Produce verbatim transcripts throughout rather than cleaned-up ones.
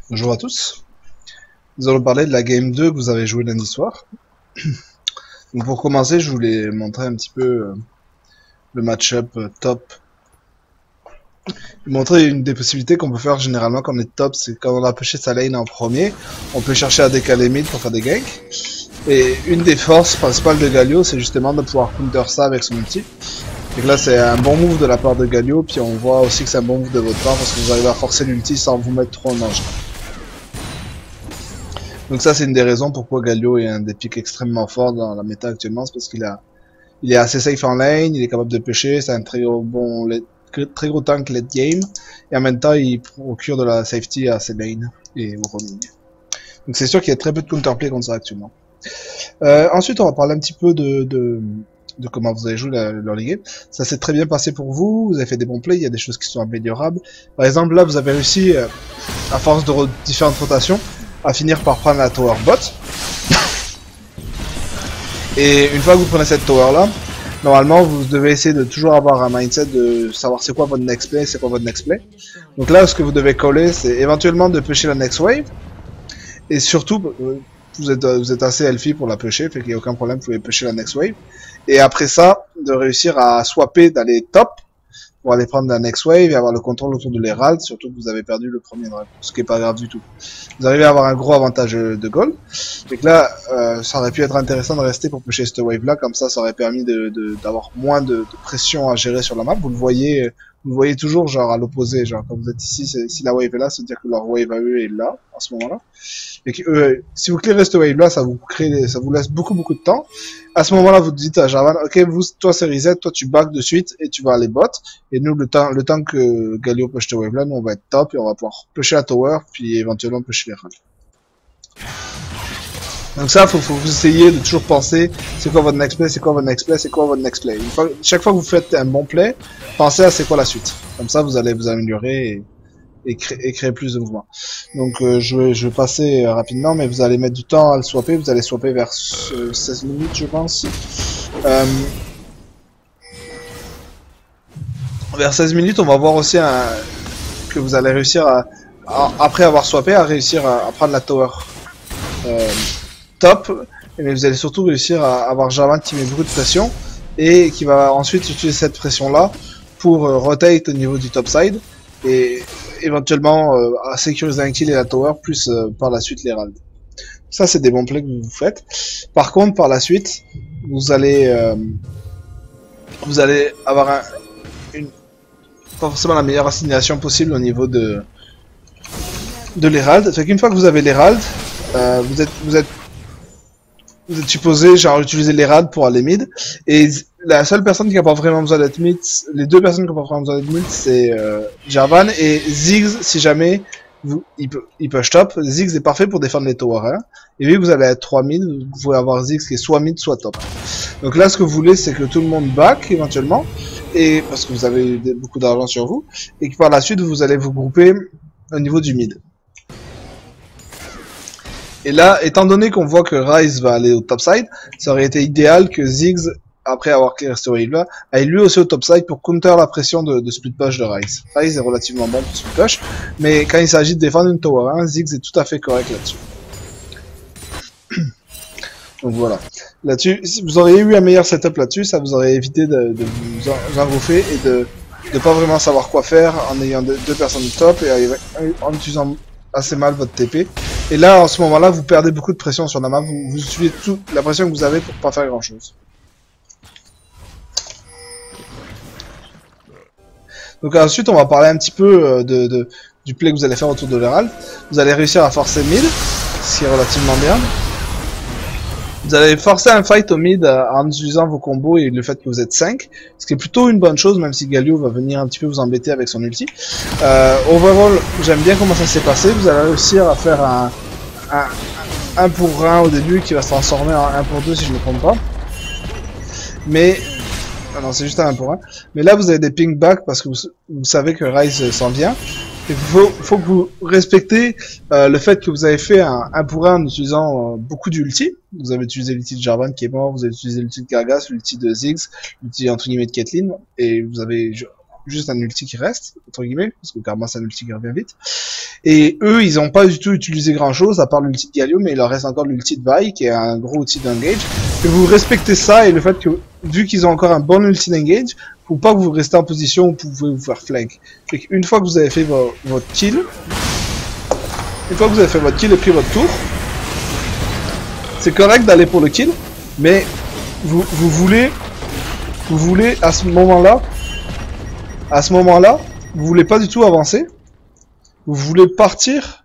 Bonjour à tous. Nous allons parler de la game deux que vous avez joué lundi soir. Donc pour commencer, je voulais montrer un petit peu euh, le match-up euh, top. Montrer une des possibilités qu'on peut faire généralement quand on est top, c'est quand on a pêché sa lane en premier, on peut chercher à décaler mid pour faire des ganks. Et une des forces principales de Galio, c'est justement de pouvoir counter ça avec son ulti. Et là, c'est un bon move de la part de Galio, puis on voit aussi que c'est un bon move de votre part parce que vous arrivez à forcer l'ulti sans vous mettre trop en danger. Donc ça, c'est une des raisons pourquoi Galio est un des pics extrêmement forts dans la méta actuellement, c'est parce qu'il a, il est assez safe en lane, il est capable de pêcher, c'est un très gros, bon, très gros tank late game, et en même temps, il procure de la safety à ses lanes et au roaming. Donc c'est sûr qu'il y a très peu de counterplay contre ça actuellement. Euh, ensuite, on va parler un petit peu de, de, de comment vous avez joué la, leur ligue. Ça s'est très bien passé pour vous, vous avez fait des bons plays, il y a des choses qui sont améliorables. Par exemple, là, vous avez réussi, euh, à force de différentes rotations, à finir par prendre la tower bot. Et une fois que vous prenez cette tower là, normalement vous devez essayer de toujours avoir un mindset de savoir c'est quoi votre next play, c'est quoi votre next play. Donc là, ce que vous devez coller, c'est éventuellement de pêcher la next wave. Et surtout, vous êtes, vous êtes assez healthy pour la pêcher, fait qu'il n'y a aucun problème, vous pouvez pêcher la next wave. Et après ça, de réussir à swapper d'aller top pour aller prendre la next wave et avoir le contrôle autour de l'Herald, surtout que vous avez perdu le premier dragon, ce qui est pas grave du tout. Vous arrivez à avoir un gros avantage de gold, et que là, euh, ça aurait pu être intéressant de rester pour pêcher cette wave là, comme ça, ça aurait permis de, de, d'avoir moins de, de pression à gérer sur la map. Vous le voyez, vous le voyez toujours genre à l'opposé, genre quand vous êtes ici, si la wave est là, ça veut dire que leur wave à eux est là, à ce moment-là. Et que euh, si vous clearez cette wave là, ça vous crée, ça vous laisse beaucoup beaucoup de temps. À ce moment-là, vous dites à Jarvan, ok, vous, toi c'est reset, toi tu back de suite et tu vas aller bot. Et nous, le temps, le temps que Galio push cette wave là, nous on va être top et on va pouvoir pusher la tower, puis éventuellement pusher les rats. Donc ça, faut, faut vous essayer de toujours penser, c'est quoi votre next play, c'est quoi votre next play, c'est quoi votre next play. Une fois, chaque fois que vous faites un bon play, pensez à c'est quoi la suite. Comme ça, vous allez vous améliorer et, et, créer, et créer plus de mouvements. Donc euh, je, vais, je vais passer euh, rapidement, mais vous allez mettre du temps à le swapper. Vous allez swapper vers euh, seize minutes, je pense. Euh, vers seize minutes, on va voir aussi un, que vous allez réussir à, à, après avoir swappé, à réussir à, à prendre la tower. Euh, top, mais vous allez surtout réussir à avoir Jarvan qui met beaucoup de pression et qui va ensuite utiliser cette pression là pour euh, rotate au niveau du top side et éventuellement euh, à sécuriser un kill et la tower plus euh, par la suite l'Herald. Ça c'est des bons plays que vous faites. Par contre par la suite vous allez euh, vous allez avoir un, une pas forcément la meilleure assignation possible au niveau de de l'Herald. Fait qu'une fois que vous avez l'Herald, euh, vous êtes vous êtes Vous êtes supposé genre utiliser les rad pour aller mid, et la seule personne qui n'a pas vraiment besoin d'être mid, les deux personnes qui n'ont pas vraiment besoin d'être mid, c'est euh, Jarvan et Ziggs si jamais vous, il peut, il peut top. Ziggs est parfait pour défendre les towers, hein. Et vu que vous allez être trois mid, vous pouvez avoir Ziggs qui est soit mid soit top. Donc là ce que vous voulez c'est que tout le monde back éventuellement, et parce que vous avez beaucoup d'argent sur vous, et que par la suite vous allez vous grouper au niveau du mid. Et là, étant donné qu'on voit que Ryze va aller au topside, ça aurait été idéal que Ziggs, après avoir clear cette wave là, aille lui aussi au topside pour counter la pression de, de split push de Ryze. Ryze est relativement bon pour split push, mais quand il s'agit de défendre une tower un, Ziggs est tout à fait correct là-dessus. Donc voilà. Là-dessus, si vous auriez eu un meilleur setup là-dessus, ça vous aurait évité de, de vous engouffrer et de ne pas vraiment savoir quoi faire en ayant deux, deux personnes top et en utilisant assez mal votre T P. Et là, en ce moment-là, vous perdez beaucoup de pression sur la map. Vous, vous utilisez toute la pression que vous avez pour pas faire grand-chose. Donc ensuite, on va parler un petit peu de, de, du play que vous allez faire autour de l'Herald. Vous allez réussir à forcer mid, ce qui est relativement bien. Vous allez forcer un fight au mid en utilisant vos combos et le fait que vous êtes cinq, ce qui est plutôt une bonne chose, même si Galio va venir un petit peu vous embêter avec son ulti. Euh, overall, j'aime bien comment ça s'est passé. Vous allez réussir à faire un, un, un pour un au début qui va se transformer en un pour deux si je ne me trompe pas. Mais... Ah non, c'est juste un un pour un. Mais là, vous avez des ping back parce que vous, vous savez que Ryze s'en vient. Il faut, faut que vous respectez euh, le fait que vous avez fait un un pour un en utilisant euh, beaucoup d'ulti. Vous avez utilisé l'ulti de Jarvan qui est mort, vous avez utilisé l'ulti de Kargas, l'ulti de Ziggs, l'ulti entre guillemets de Caitlyn, et vous avez juste un ulti qui reste, entre guillemets, parce que Karma c'est un ulti qui revient vite. Et eux, ils ont pas du tout utilisé grand chose, à part l'ulti de Galio, mais il leur reste encore l'ulti de Vi, qui est un gros outil d'engage. Et vous respectez ça, et le fait que, vu qu'ils ont encore un bon ulti d'engage, faut pas que vous restez en position où vous pouvez vous faire flank. Fait qu'une fois que vous avez fait vo votre kill, une fois que vous avez fait votre kill et pris votre tour, c'est correct d'aller pour le kill, mais vous, vous voulez, vous voulez à ce moment-là, à ce moment-là, vous voulez pas du tout avancer, vous voulez partir,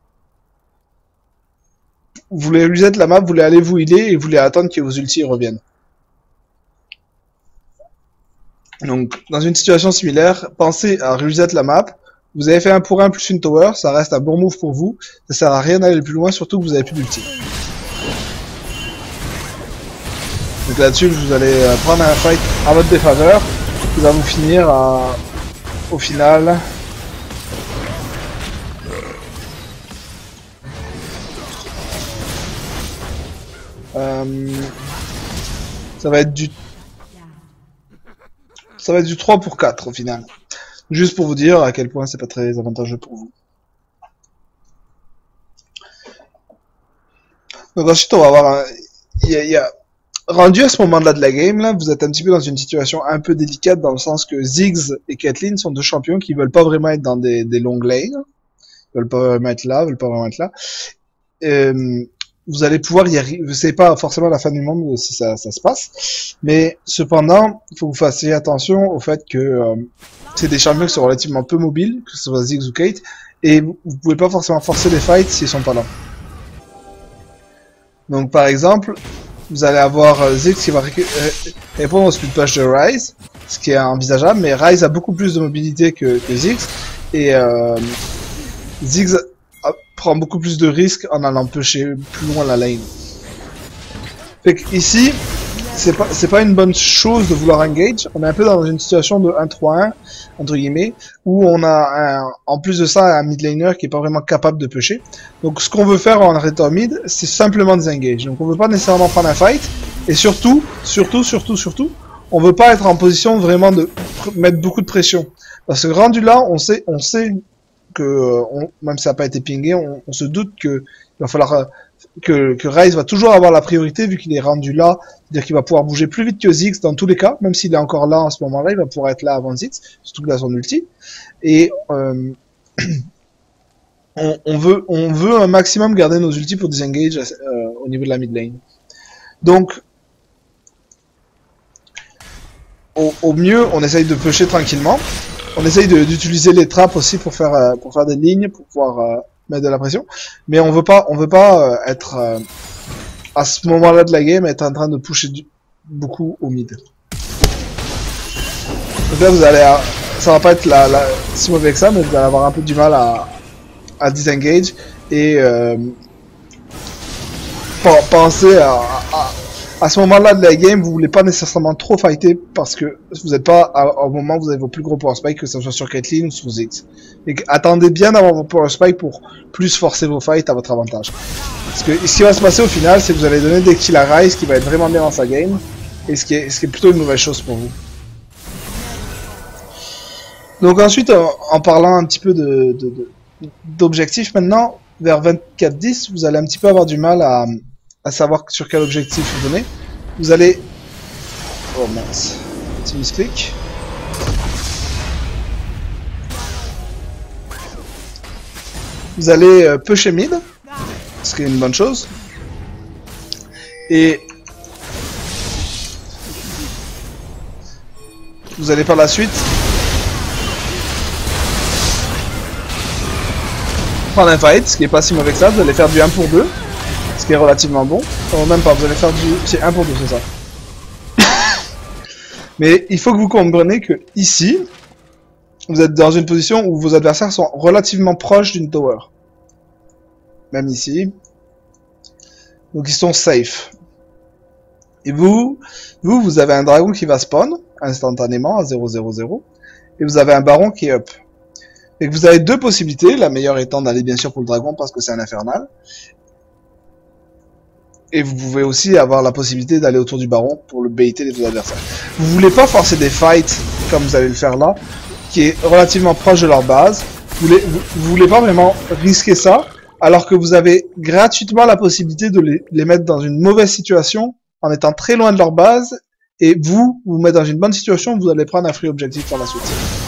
vous voulez reset la map, vous voulez aller vous healer et vous voulez attendre que vos ultis reviennent. Donc, dans une situation similaire, pensez à reset la map. Vous avez fait un pour un plus une tower, ça reste un bon move pour vous. Ça sert à rien d'aller plus loin, surtout que vous avez plus d'ulti. Donc là-dessus, vous allez prendre un fight à votre défaveur, qui va vous finir à... au final. Euh... Ça va être du... Ça va être du trois pour quatre au final. Juste pour vous dire à quel point c'est pas très avantageux pour vous. Donc ensuite on va avoir un... Il y a, il y a... Rendu à ce moment-là de la game, là, vous êtes un petit peu dans une situation un peu délicate dans le sens que Ziggs et Caitlyn sont deux champions qui veulent pas vraiment être dans des, des long lanes. Ils veulent pas vraiment être là, veulent pas vraiment être là. Euh... Vous allez pouvoir y arriver, c'est pas forcément la fin du monde si ça, ça se passe, mais cependant, il faut que vous fassiez attention au fait que euh, c'est des champions qui sont relativement peu mobiles, que ce soit Ziggs ou Kate, et vous, vous pouvez pas forcément forcer les fights s'ils sont pas là. Donc par exemple, vous allez avoir euh, Ziggs qui va répondre au speed push de Ryze, ce qui est envisageable, mais Ryze a beaucoup plus de mobilité que, que Ziggs, et euh, Ziggs prend beaucoup plus de risques en allant pusher plus loin la lane. Fait que ici, c'est pas, c'est pas une bonne chose de vouloir engage. On est un peu dans une situation de un trois un, entre guillemets, où on a un, en plus de ça un mid laner qui est pas vraiment capable de pusher. Donc ce qu'on veut faire en retard mid, c'est simplement des engage. Donc on veut pas nécessairement prendre un fight, et surtout, surtout, surtout, surtout, on veut pas être en position vraiment de mettre beaucoup de pression. Parce que rendu là, on sait, on sait que on, même si ça n'a pas été pingé, on, on se doute que il va falloir que, que Ryze va toujours avoir la priorité vu qu'il est rendu là, c'est-à-dire qu'il va pouvoir bouger plus vite que Ziggs dans tous les cas, même s'il est encore là en ce moment-là, il va pouvoir être là avant Ziggs, surtout qu'il a son ulti. Et euh, on, on veut on veut un maximum garder nos ultis pour disengage euh, au niveau de la mid lane. Donc au, au mieux, on essaye de pusher tranquillement. On essaye d'utiliser les trappes aussi pour faire euh, pour faire des lignes, pour pouvoir euh, mettre de la pression. Mais on veut pas on veut pas euh, être euh, à ce moment-là de la game être en train de pusher du, beaucoup au mid. Donc là vous allez à, ça va pas être la, la, si mauvais que ça, mais vous allez avoir un peu du mal à à disengage et euh, penser à, à à ce moment-là de la game, vous voulez pas nécessairement trop fighter parce que vous n'êtes pas à, au moment où vous avez vos plus gros power spike, que ce soit sur Caitlyn ou sur Ziggs. Et attendez bien d'avoir vos power spike pour plus forcer vos fights à votre avantage. Parce que ce qui va se passer au final, c'est que vous allez donner des kills à Ryze qui va être vraiment bien dans sa game, et ce qui est, ce qui est plutôt une mauvaise chose pour vous. Donc ensuite, en, en parlant un petit peu de, de, de, d'objectifs maintenant, vers vingt-quatre dix, vous allez un petit peu avoir du mal à à savoir sur quel objectif vous donnez. Vous allez... Oh mince. Petit misclick. Vous allez euh, pusher mid, ce qui est une bonne chose. Et... vous allez par la suite... prendre un fight, ce qui est pas si mauvais que ça. Vous allez faire du un pour deux. Ce qui est relativement bon. Oh, même pas, vous allez faire du... c'est un pour deux, c'est ça. Mais il faut que vous compreniez que ici, vous êtes dans une position où vos adversaires sont relativement proches d'une tower. Même ici. Donc ils sont safe. Et vous, vous, vous avez un dragon qui va spawn instantanément à zéro zéro zéro. Et vous avez un baron qui est up. Et que vous avez deux possibilités, la meilleure étant d'aller bien sûr pour le dragon parce que c'est un infernal. Et vous pouvez aussi avoir la possibilité d'aller autour du baron pour le baiter les deux adversaires. Vous voulez pas forcer des fights comme vous allez le faire là, qui est relativement proche de leur base. Vous voulez, vous, vous voulez pas vraiment risquer ça, alors que vous avez gratuitement la possibilité de les, les mettre dans une mauvaise situation en étant très loin de leur base, et vous, vous mettre dans une bonne situation, vous allez prendre un free objectif par la suite.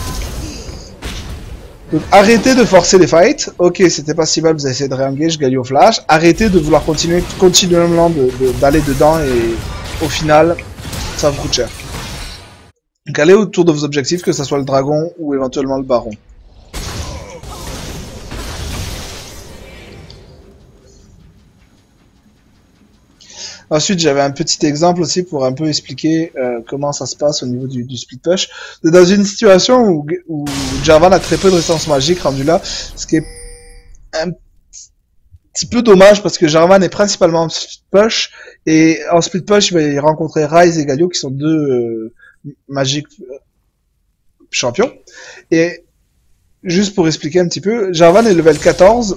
Donc arrêtez de forcer les fights. Ok, c'était pas si mal, vous avez essayé de réengage, Galio flash. Arrêtez de vouloir continuer continuellement d'aller de, de, dedans et au final, ça vous coûte cher. Donc allez autour de vos objectifs, que ce soit le dragon ou éventuellement le baron. Ensuite, j'avais un petit exemple aussi pour un peu expliquer euh, comment ça se passe au niveau du, du split push. Dans une situation où, où Jarvan a très peu de résistance magique rendu là, ce qui est un petit peu dommage parce que Jarvan est principalement en split push, et en split push, il va y rencontrer Ryze et Galio qui sont deux euh, magiques champions. Et juste pour expliquer un petit peu, Jarvan est level quatorze,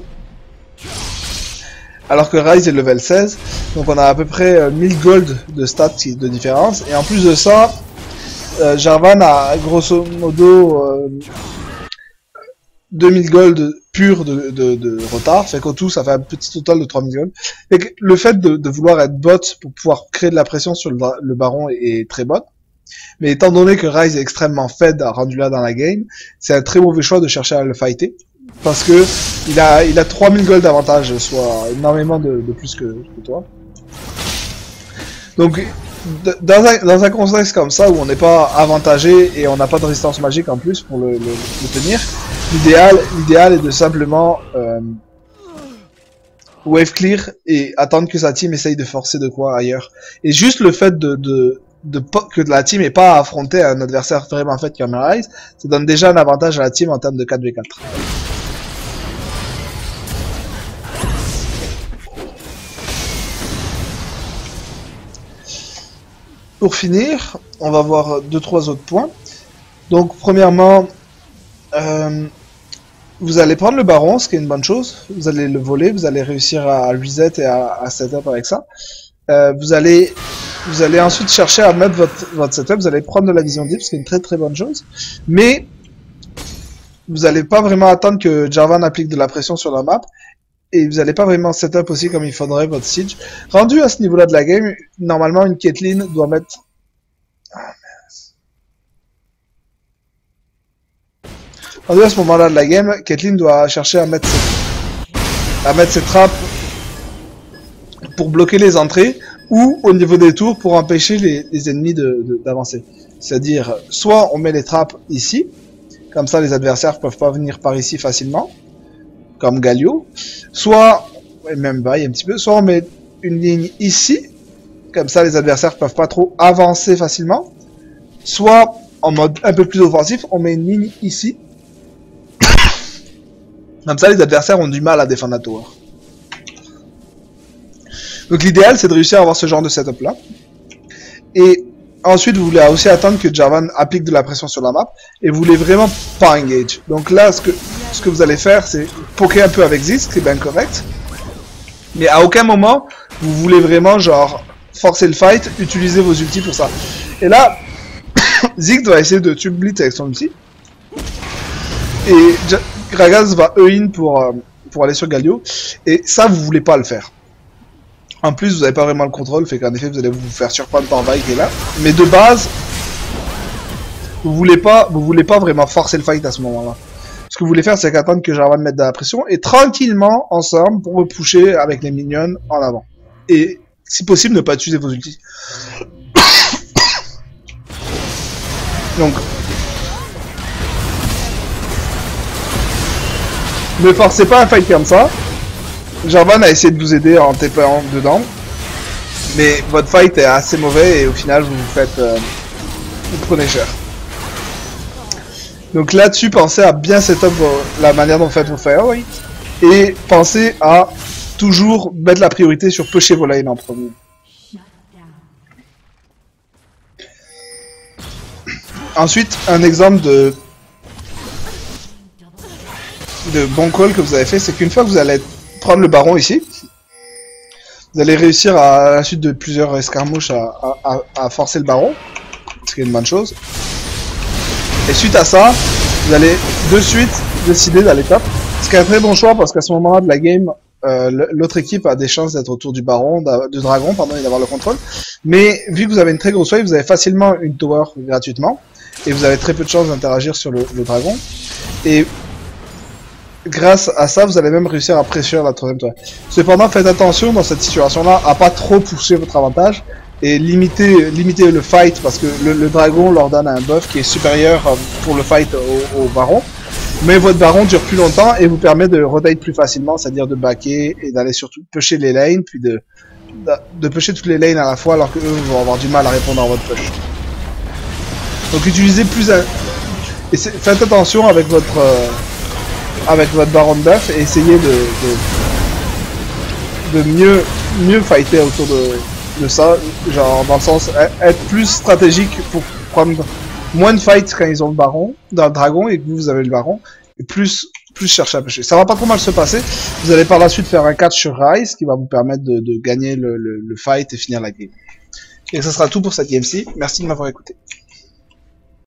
alors que Ryze est level seize, donc on a à peu près euh, mille gold de stats de différence, et en plus de ça, euh, Jarvan a grosso modo euh, deux mille gold pur de, de, de retard, fait qu'au tout ça fait un petit total de trois mille gold. Et que le fait de, de vouloir être bot pour pouvoir créer de la pression sur le, le baron est, est très bon, mais étant donné que Ryze est extrêmement fed rendu là dans la game, c'est un très mauvais choix de chercher à le fighter. Parce que il a, il a trois mille gold d'avantage, soit énormément de, de plus que, que toi. Donc, dans un, dans un contexte comme ça, où on n'est pas avantagé et on n'a pas de résistance magique en plus pour le, le, le tenir, l'idéal, l'idéal est de simplement euh, wave clear et attendre que sa team essaye de forcer de quoi ailleurs. Et juste le fait de, de, de, de que la team n'ait pas à affronter un adversaire vraiment fait comme Ryze, ça donne déjà un avantage à la team en termes de quatre v quatre. Pour finir, on va voir deux trois autres points. Donc premièrement, euh, vous allez prendre le baron, ce qui est une bonne chose. Vous allez le voler, vous allez réussir à reset et à, à setup avec ça. Euh, vous allez, vous allez ensuite chercher à mettre votre, votre setup. Vous allez prendre de la vision deep, ce qui est une très très bonne chose. Mais vous n'allez pas vraiment attendre que Jarvan applique de la pression sur la map. Et vous n'allez pas vraiment setup aussi comme il faudrait votre siege. Rendu à ce niveau-là de la game, normalement une Caitlyn doit mettre... Ah, mince. Rendu à ce moment-là de la game, Caitlyn doit chercher à mettre ses... à mettre ses trappes pour bloquer les entrées, ou au niveau des tours pour empêcher les, les ennemis d'avancer. C'est-à-dire, soit on met les trappes ici, comme ça les adversaires peuvent pas venir par ici facilement, comme Galio, soit, et même Vaille un petit peu, soit on met une ligne ici, comme ça les adversaires peuvent pas trop avancer facilement, soit en mode un peu plus offensif, on met une ligne ici, comme ça les adversaires ont du mal à défendre la tower. Donc l'idéal c'est de réussir à avoir ce genre de setup là, et ensuite vous voulez aussi attendre que Jarvan applique de la pression sur la map, et vous voulez vraiment pas engage. Donc là ce que, ce que vous allez faire c'est poker un peu avec Ziggs, c'est bien correct, mais à aucun moment vous voulez vraiment genre forcer le fight, utiliser vos ultis pour ça. Et là Ziggs va essayer de tube blitz avec son ulti, et Gragas va E-in pour, euh, pour aller sur Galio, et ça vous voulez pas le faire. En plus, vous n'avez pas vraiment le contrôle, fait qu'en effet, vous allez vous faire surprendre par Vaille qui est là. Mais de base, vous voulez pas, vous voulez pas vraiment forcer le fight à ce moment-là. Ce que vous voulez faire, c'est qu'attendre que Jarvan mette de la pression et tranquillement, ensemble, pour repousser avec les minions en avant. Et, si possible, ne pas utiliser vos ultis. Donc, ne forcez pas un fight comme ça. Jarvan a essayé de vous aider en T P en dedans, mais votre fight est assez mauvais et au final vous vous faites, euh, vous prenez cher. Donc là-dessus, pensez à bien setup vos, la manière dont vous faites vos fireway, et pensez à toujours mettre la priorité sur pusher vos lanes en premier. Ensuite, un exemple de de bon call que vous avez fait, c'est qu'une fois que vous allez prendre le baron ici, vous allez réussir à, à la suite de plusieurs escarmouches à, à, à forcer le baron, ce qui est une bonne chose. Et suite à ça, vous allez de suite décider d'aller top. Ce qui est un très bon choix parce qu'à ce moment-là de la game, euh, l'autre équipe a des chances d'être autour du baron, du dragon, pardon, et d'avoir le contrôle. Mais vu que vous avez une très grosse wave, vous avez facilement une tower gratuitement et vous avez très peu de chances d'interagir sur le, le dragon. Et grâce à ça, vous allez même réussir à pressurer la troisième tower. Cependant, faites attention dans cette situation-là à pas trop pousser votre avantage et limiter, limiter le fight parce que le, le dragon leur donne un buff qui est supérieur pour le fight au, au baron. Mais votre baron dure plus longtemps et vous permet de rotate plus facilement, c'est-à-dire de backer et d'aller surtout pusher les lanes, puis de, de, de pusher toutes les lanes à la fois alors que eux vont avoir du mal à répondre à votre push. Donc utilisez plus un... et faites attention avec votre euh, avec votre baron de buff et essayez de, de, de mieux, mieux fighter autour de, de ça, genre dans le sens être plus stratégique pour prendre moins de fight quand ils ont le baron, dans le dragon, et que vous, vous avez le baron, et plus, plus chercher à pêcher. Ça va pas trop mal se passer. Vous allez par la suite faire un catch sur Rise, qui va vous permettre de, de gagner le, le, le fight et finir la game. Et ça sera tout pour cette game-ci. Merci de m'avoir écouté.